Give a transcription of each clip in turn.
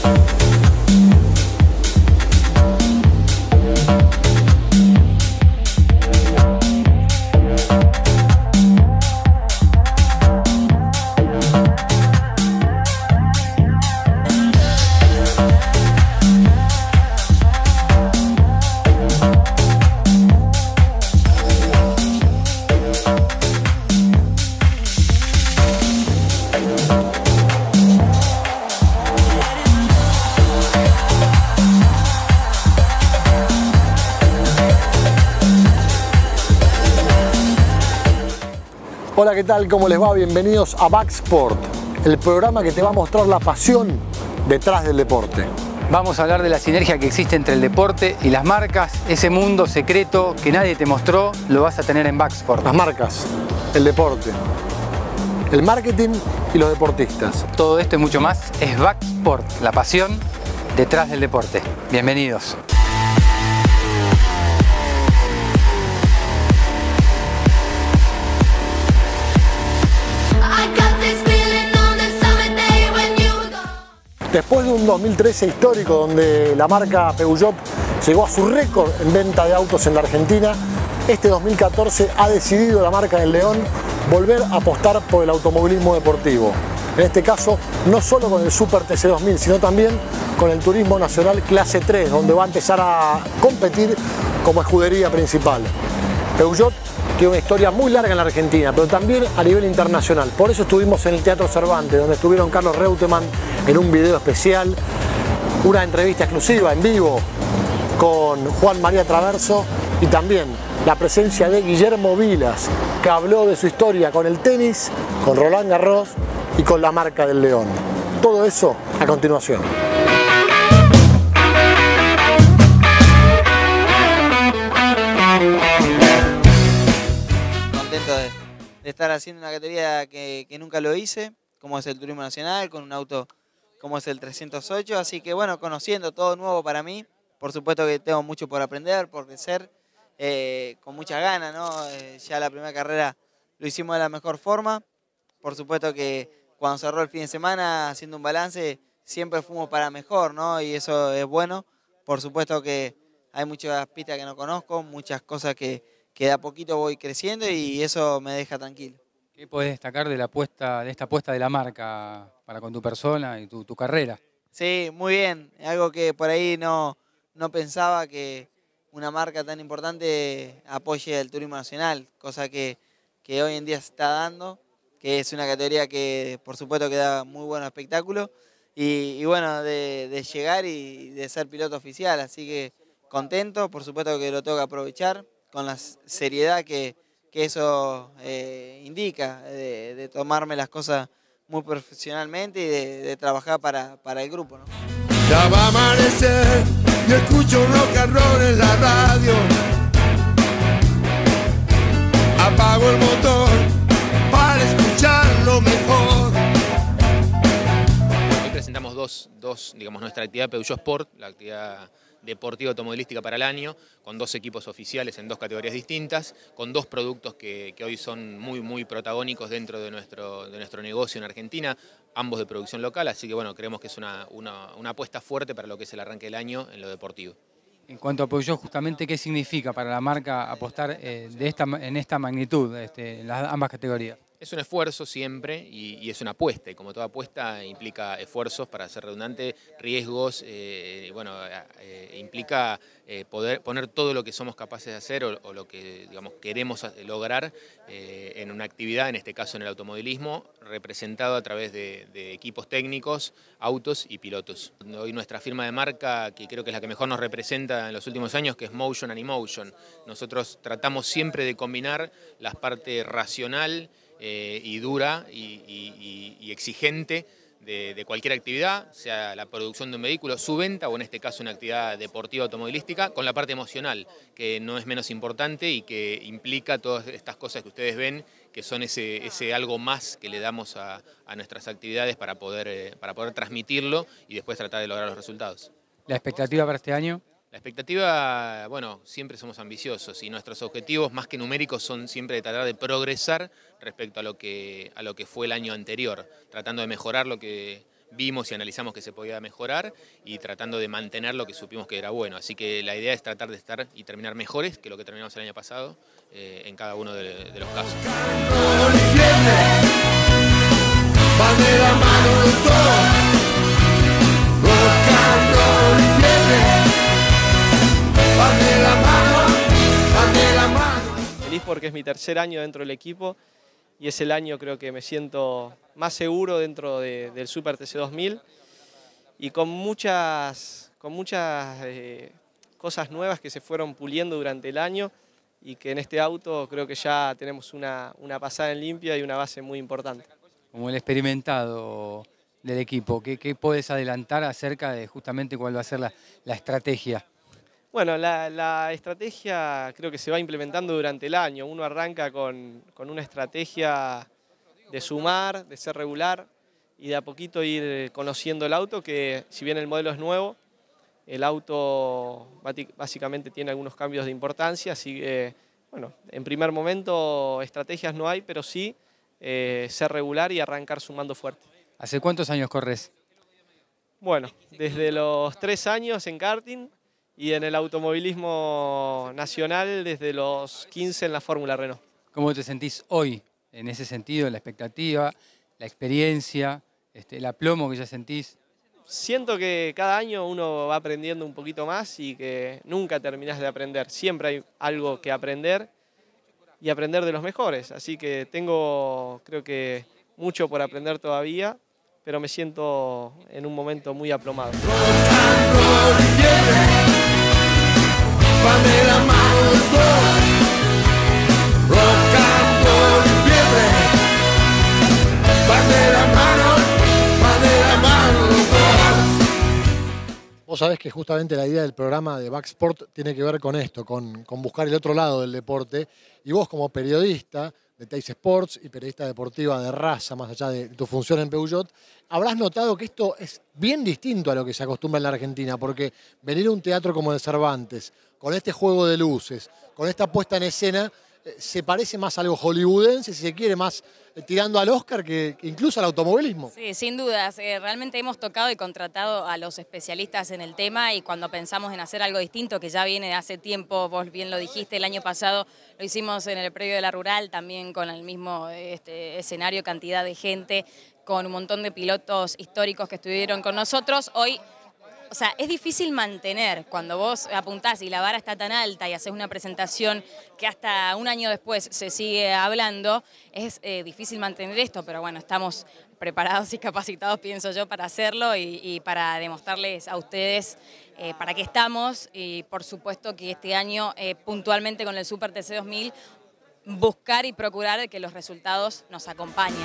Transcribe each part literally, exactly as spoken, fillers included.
Hola, ¿qué tal? ¿Cómo les va? Bienvenidos a Backsport, el programa que te va a mostrar la pasión detrás del deporte. Vamos a hablar de la sinergia que existe entre el deporte y las marcas, ese mundo secreto que nadie te mostró, lo vas a tener en Backsport. Las marcas, el deporte, el marketing y los deportistas. Todo esto y mucho más es Backsport, la pasión detrás del deporte. Bienvenidos. Después de un dos mil trece histórico donde la marca Peugeot llegó a su récord en venta de autos en la Argentina, este dos mil catorce ha decidido la marca del León volver a apostar por el automovilismo deportivo. En este caso, no solo con el Super T C dos mil, sino también con el Turismo Nacional Clase tres, donde va a empezar a competir como escudería principal. Peugeot tiene una historia muy larga en la Argentina, pero también a nivel internacional. Por eso estuvimos en el Teatro Cervantes, donde estuvieron Carlos Reutemann en un video especial, una entrevista exclusiva en vivo con Juan María Traverso y también la presencia de Guillermo Vilas, que habló de su historia con el tenis, con Roland Garros y con la marca del León. Todo eso a continuación. Contento de, de estar haciendo una categoría que, que nunca lo hice, como es el Turismo Nacional, con un auto como es el trescientos ocho, así que bueno, conociendo todo nuevo para mí, por supuesto que tengo mucho por aprender, por crecer, eh, con muchas ganas, ¿no? Eh, ya la primera carrera lo hicimos de la mejor forma, por supuesto que cuando cerró el fin de semana, haciendo un balance, siempre fuimos para mejor, ¿no? Y eso es bueno, por supuesto que hay muchas pistas que no conozco, muchas cosas que, que de a poquito voy creciendo y eso me deja tranquilo. ¿Qué podés destacar de la apuesta, de esta apuesta de la marca para con tu persona y tu, tu carrera? Sí, muy bien. Algo que por ahí no, no pensaba que una marca tan importante apoye el turismo nacional, cosa que, que hoy en día se está dando, que es una categoría que por supuesto que da muy buen espectáculo y, y bueno, de, de llegar y de ser piloto oficial, así que contento, por supuesto que lo tengo que aprovechar con la seriedad que que eso eh, indica, de, de tomarme las cosas muy profesionalmente y de, de trabajar para, para el grupo, ¿no? Ya va a amanecer y escucho rock and roll en la radio. Apago el motor para escucharlo mejor. Hoy presentamos dos, dos, digamos, nuestra actividad Peugeot Sport, la actividad deportiva automovilística para el año, con dos equipos oficiales en dos categorías distintas, con dos productos que, que hoy son muy, muy protagónicos dentro de nuestro, de nuestro negocio en Argentina, ambos de producción local, así que bueno, creemos que es una, una, una apuesta fuerte para lo que es el arranque del año en lo deportivo. En cuanto a Peugeot, justamente, ¿qué significa para la marca apostar eh, de esta, en esta magnitud, este, en las ambas categorías? Es un esfuerzo siempre y, y es una apuesta, y como toda apuesta implica esfuerzos, para ser redundante, riesgos, eh, bueno, eh, implica eh, poder poner todo lo que somos capaces de hacer o, o lo que, digamos, queremos lograr eh, en una actividad, en este caso en el automovilismo, representado a través de, de equipos técnicos, autos y pilotos. Hoy nuestra firma de marca, que creo que es la que mejor nos representa en los últimos años, que es Motion and Emotion. Nosotros tratamos siempre de combinar la parte racional Eh, y dura y, y, y exigente de, de cualquier actividad, sea la producción de un vehículo, su venta o en este caso una actividad deportiva automovilística, con la parte emocional, que no es menos importante y que implica todas estas cosas que ustedes ven, que son ese, ese algo más que le damos a, a nuestras actividades para poder, eh, para poder transmitirlo y después tratar de lograr los resultados. ¿La expectativa para este año? La expectativa, bueno, siempre somos ambiciosos y nuestros objetivos más que numéricos son siempre de tratar de progresar respecto a lo que, a lo que fue el año anterior, tratando de mejorar lo que, vimos y analizamos que se podía mejorar y tratando de mantener lo que supimos que era bueno. Así que la idea es tratar de estar y terminar mejores que lo que terminamos el año pasado eh, en cada uno de, de los casos. Feliz porque es mi tercer año dentro del equipo y es el año creo que me siento más seguro dentro de, del Super T C dos mil y con muchas, con muchas eh, cosas nuevas que se fueron puliendo durante el año y que en este auto creo que ya tenemos una, una pasada en limpia y una base muy importante. Como el experimentado del equipo, ¿qué, qué puedes adelantar acerca de justamente cuál va a ser la, la estrategia? Bueno, la, la estrategia creo que se va implementando durante el año. Uno arranca con, con una estrategia de sumar, de ser regular y de a poquito ir conociendo el auto, que si bien el modelo es nuevo, el auto básicamente tiene algunos cambios de importancia, así que, bueno, en primer momento estrategias no hay, pero sí eh, ser regular y arrancar sumando fuerte. ¿Hace cuántos años corres? Bueno, desde los tres años en karting y en el automovilismo nacional desde los quince en la Fórmula Renault. ¿Cómo te sentís hoy en ese sentido, la expectativa, la experiencia, este, el aplomo que ya sentís? Siento que cada año uno va aprendiendo un poquito más y que nunca terminás de aprender. Siempre hay algo que aprender y aprender de los mejores. Así que tengo, creo que, mucho por aprender todavía, pero me siento en un momento muy aplomado. Vos sabés que justamente la idea del programa de Backsport tiene que ver con esto, con, con buscar el otro lado del deporte. Y vos como periodista de Teis Sports y periodista deportiva de raza, más allá de tu función en Peugeot, habrás notado que esto es bien distinto a lo que se acostumbra en la Argentina, porque venir a un teatro como el Cervantes, con este juego de luces, con esta puesta en escena, eh, se parece más a algo hollywoodense, si se quiere, más eh, tirando al Oscar que, que incluso al automovilismo. Sí, sin dudas. Eh, realmente hemos tocado y contratado a los especialistas en el tema y cuando pensamos en hacer algo distinto, que ya viene de hace tiempo, vos bien lo dijiste, el año pasado lo hicimos en el predio de la Rural, también con el mismo este, escenario, cantidad de gente, con un montón de pilotos históricos que estuvieron con nosotros. Hoy, o sea, es difícil mantener cuando vos apuntás y la vara está tan alta y haces una presentación que hasta un año después se sigue hablando, es eh, difícil mantener esto, pero bueno, estamos preparados y capacitados, pienso yo, para hacerlo y, y para demostrarles a ustedes eh, para qué estamos y por supuesto que este año eh, puntualmente con el Super T C dos mil buscar y procurar que los resultados nos acompañen.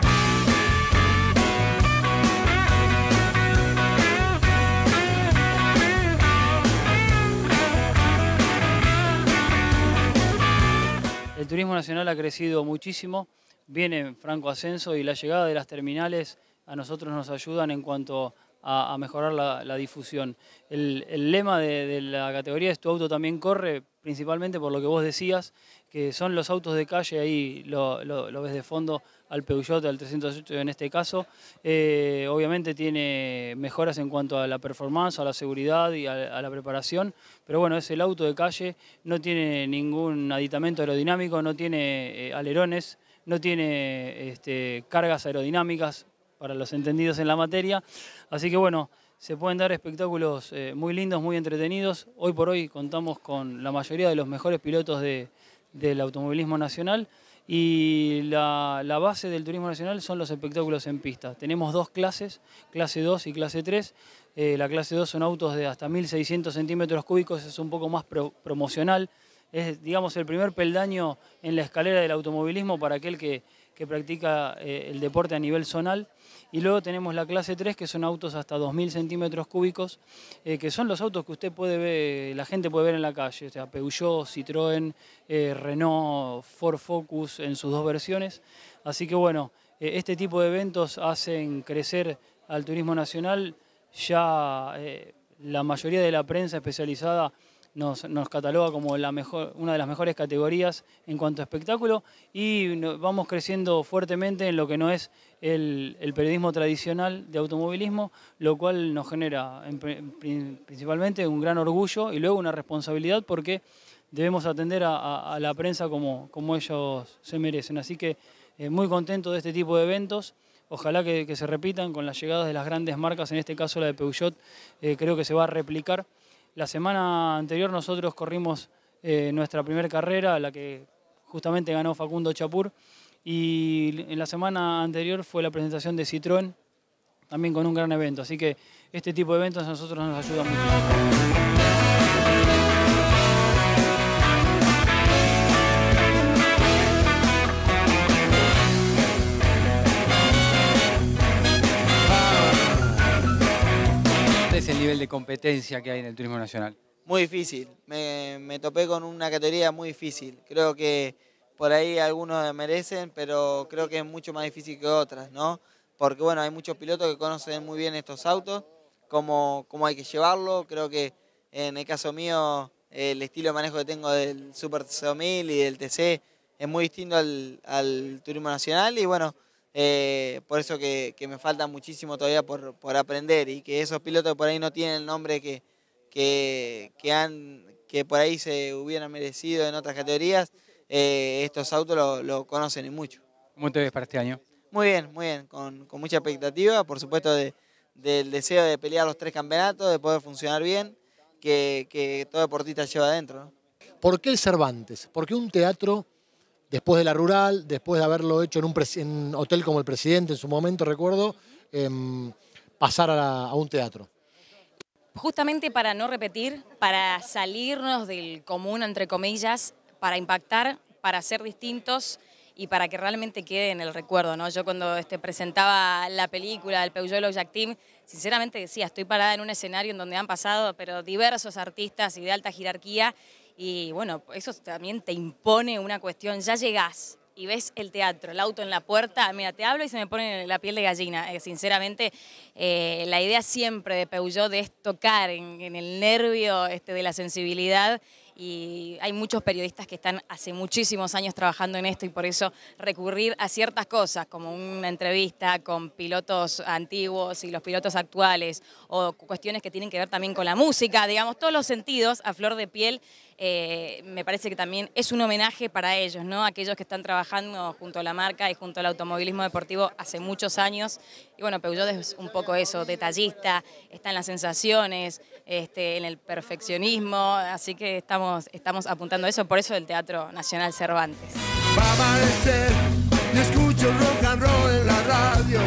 El turismo nacional ha crecido muchísimo, viene en franco ascenso y la llegada de las terminales a nosotros nos ayudan en cuanto a, a mejorar la, la difusión. El, el lema de, de la categoría es Tu auto también corre, principalmente por lo que vos decías, que son los autos de calle, ahí lo, lo, lo ves de fondo al Peugeot, al trescientos ocho en este caso. Eh, obviamente tiene mejoras en cuanto a la performance, a la seguridad y a, a la preparación, pero bueno, es el auto de calle, no tiene ningún aditamento aerodinámico, no tiene eh, alerones, no tiene este, cargas aerodinámicas, para los entendidos en la materia, así que bueno, se pueden dar espectáculos eh, muy lindos, muy entretenidos. Hoy por hoy contamos con la mayoría de los mejores pilotos de, del automovilismo nacional y la, la base del turismo nacional son los espectáculos en pista. Tenemos dos clases, clase dos y clase tres. Eh, la clase dos son autos de hasta mil seiscientos centímetros cúbicos, es un poco más pro, promocional. Es, digamos, el primer peldaño en la escalera del automovilismo para aquel que, que practica eh, el deporte a nivel zonal. Y luego tenemos la clase tres, que son autos hasta dos mil centímetros cúbicos, eh, que son los autos que usted puede ver, la gente puede ver en la calle, o sea, Peugeot, Citroën, eh, Renault, Ford Focus en sus dos versiones. Así que bueno, eh, este tipo de eventos hacen crecer al turismo nacional. Ya eh, la mayoría de la prensa especializada nos, nos cataloga como la mejor, una de las mejores categorías en cuanto a espectáculo, y vamos creciendo fuertemente en lo que no es el, el periodismo tradicional de automovilismo, lo cual nos genera en, principalmente un gran orgullo y luego una responsabilidad, porque debemos atender a, a, a la prensa como, como ellos se merecen. Así que eh, muy contento de este tipo de eventos. Ojalá que, que se repitan con las llegadas de las grandes marcas, en este caso la de Peugeot, eh, creo que se va a replicar. La semana anterior nosotros corrimos eh, nuestra primera carrera, la que justamente ganó Facundo Chapur, y en la semana anterior fue la presentación de Citroën, también con un gran evento. Así que este tipo de eventos a nosotros nos ayuda mucho. Es el nivel de competencia que hay en el turismo nacional. Muy difícil, me, me topé con una categoría muy difícil. Creo que por ahí algunos merecen, pero creo que es mucho más difícil que otras, ¿no? Porque bueno, hay muchos pilotos que conocen muy bien estos autos, cómo, cómo hay que llevarlo. Creo que en el caso mío, el estilo de manejo que tengo del Super T C dos mil y del T C es muy distinto al, al turismo nacional, y bueno, Eh, por eso que, que me falta muchísimo todavía por, por aprender, y que esos pilotos por ahí no tienen el nombre que, que, que, han, que por ahí se hubieran merecido en otras categorías, eh, estos autos lo, lo conocen y mucho. ¿Cómo te ves para este año? Muy bien, muy bien, con, con mucha expectativa, por supuesto de, del deseo de pelear los tres campeonatos, de poder funcionar bien, que, que todo deportista lleva adentro, ¿no? ¿Por qué el Cervantes? ¿Por qué un teatro? Después de la Rural, después de haberlo hecho en un, en un hotel como el Presidente en su momento, recuerdo, eh, pasar a, la, a un teatro. Justamente para no repetir, para salirnos del común, entre comillas, para impactar, para ser distintos y para que realmente quede en el recuerdo, ¿no? Yo cuando este, presentaba la película del Peugeot Lojac Team, sinceramente decía, estoy parada en un escenario en donde han pasado pero diversos artistas y de alta jerarquía. Y bueno, eso también te impone una cuestión. Ya llegás y ves el teatro, el auto en la puerta, mira, te hablo y se me pone la piel de gallina. Eh, sinceramente, eh, la idea siempre de Peugeot es tocar en, en el nervio este, de la sensibilidad, y hay muchos periodistas que están hace muchísimos años trabajando en esto, y por eso recurrir a ciertas cosas como una entrevista con pilotos antiguos y los pilotos actuales, o cuestiones que tienen que ver también con la música, digamos, todos los sentidos a flor de piel. Eh, me parece que también es un homenaje para ellos, ¿no? Aquellos que están trabajando junto a la marca y junto al automovilismo deportivo hace muchos años. Y bueno, Peugeot es un poco eso, detallista, está en las sensaciones, este, en el perfeccionismo, así que estamos, estamos apuntando a eso, por eso el Teatro Nacional Cervantes. Va a amanecer y escucho rock and roll en la radio.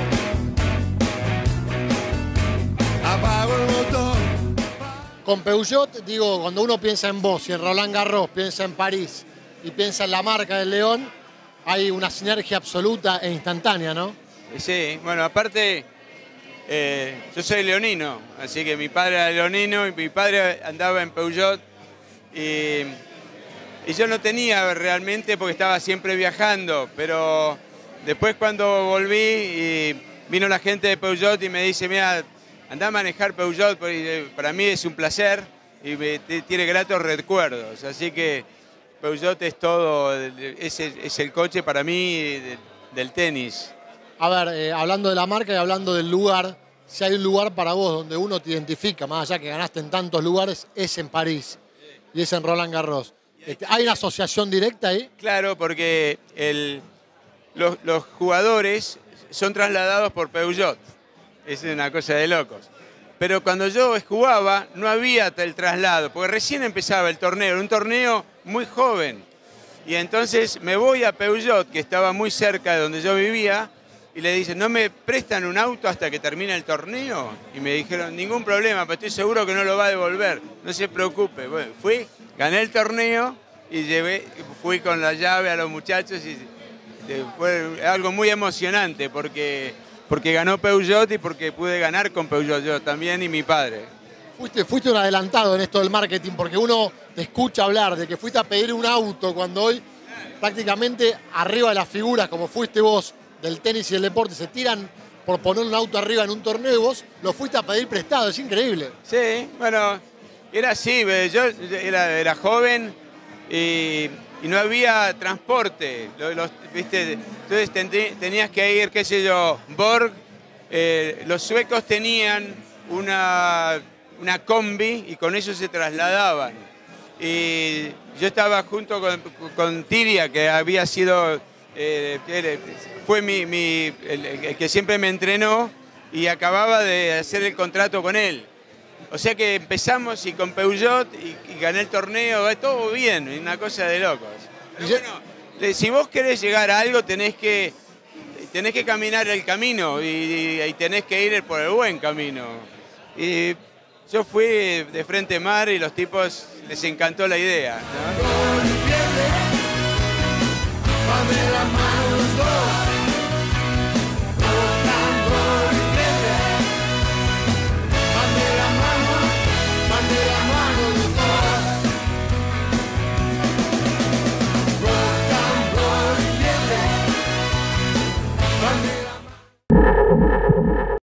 Apago el motor. Con Peugeot, digo, cuando uno piensa en vos y en Roland Garros, piensa en París y piensa en la marca del León, hay una sinergia absoluta e instantánea, ¿no? Sí, bueno, aparte, eh, yo soy leonino, así que mi padre era leonino y mi padre andaba en Peugeot, y, y yo no tenía realmente porque estaba siempre viajando, pero después cuando volví y vino la gente de Peugeot y me dice, mira, andá a manejar Peugeot, para mí es un placer y me, tiene gratos recuerdos. Así que Peugeot es todo, es, es el coche para mí del tenis. A ver, eh, hablando de la marca y hablando del lugar, si hay un lugar para vos donde uno te identifica, más allá que ganaste en tantos lugares, es en París y es en Roland Garros. Este, ¿Hay una asociación directa ahí? Claro, porque el, los, los jugadores son trasladados por Peugeot. Es una cosa de locos. Pero cuando yo jugaba no había el traslado, porque recién empezaba el torneo, era un torneo muy joven. Y entonces me voy a Peugeot, que estaba muy cerca de donde yo vivía, y le dicen, ¿no me prestan un auto hasta que termine el torneo? Y me dijeron, ningún problema, pero estoy seguro que no lo va a devolver, no se preocupe. Bueno, fui, gané el torneo y llevé, fui con la llave a los muchachos, y fue algo muy emocionante, porque... porque ganó Peugeot y porque pude ganar con Peugeot yo también y mi padre. Fuiste, fuiste un adelantado en esto del marketing, porque uno te escucha hablar de que fuiste a pedir un auto cuando hoy prácticamente arriba de las figuras, como fuiste vos, del tenis y del deporte, se tiran por poner un auto arriba en un torneo y vos lo fuiste a pedir prestado, es increíble. Sí, bueno, Era así, yo era, era joven y, y no había transporte, los, los, ¿viste? Entonces ten, tenías que ir, qué sé yo, Borg, eh, los suecos tenían una, una combi y con eso se trasladaban. Y yo estaba junto con, con Tiria, que había sido, eh, fue mi, mi, el, el que siempre me entrenó y acababa de hacer el contrato con él. O sea que empezamos y con Peugeot y, y gané el torneo, todo bien, una cosa de locos. Pero bueno, si vos querés llegar a algo tenés que, tenés que caminar el camino y, y, y tenés que ir por el buen camino. Y yo fui de frente mar y los tipos les encantó la idea, ¿no?